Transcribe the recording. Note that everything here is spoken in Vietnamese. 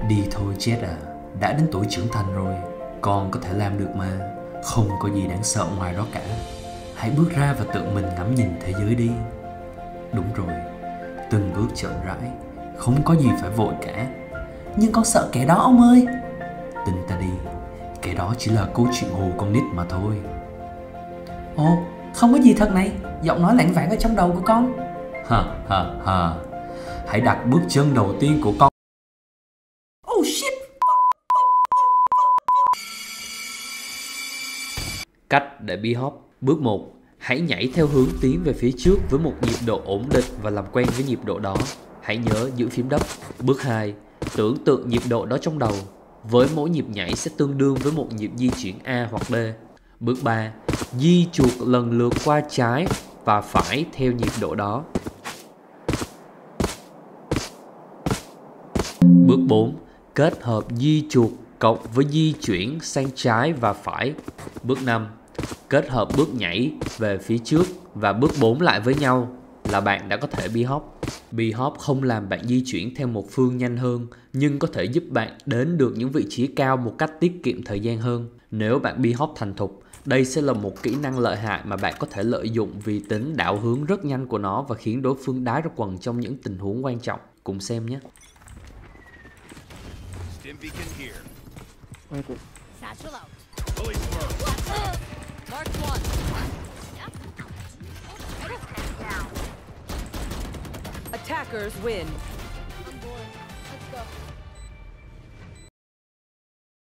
Đi thôi Jet à, đã đến tuổi trưởng thành rồi, con có thể làm được mà. Không có gì đáng sợ ngoài đó cả. Hãy bước ra và tự mình ngắm nhìn thế giới đi. Đúng rồi, từng bước chậm rãi, không có gì phải vội cả. Nhưng con sợ kẻ đó ông ơi. Tin ta đi, kẻ đó chỉ là câu chuyện hù con nít mà thôi. Ồ, không có gì thật này, giọng nói lảng vảng ở trong đầu của con. Ha ha ha, hãy đặt bước chân đầu tiên của con. Oh shit. Cách để bi hop. Bước 1. Hãy nhảy theo hướng tiến về phía trước với một nhịp độ ổn định và làm quen với nhịp độ đó. Hãy nhớ giữ phím đất. Bước 2. Tưởng tượng nhịp độ đó trong đầu. Với mỗi nhịp nhảy sẽ tương đương với một nhịp di chuyển A hoặc D. Bước 3. Di chuột lần lượt qua trái và phải theo nhịp độ đó. Bước 4. Kết hợp di chuột cộng với di chuyển sang trái và phải. Bước 5. Kết hợp bước nhảy về phía trước và bước 4 lại với nhau là bạn đã có thể bi hop. Bi hop không làm bạn di chuyển theo một phương nhanh hơn, nhưng có thể giúp bạn đến được những vị trí cao một cách tiết kiệm thời gian hơn. Nếu bạn bi hop thành thục, đây sẽ là một kỹ năng lợi hại mà bạn có thể lợi dụng vì tính đảo hướng rất nhanh của nó và khiến đối phương đá ra quần trong những tình huống quan trọng. Cùng xem nhé. Satchel out. Mark one. Attackers win.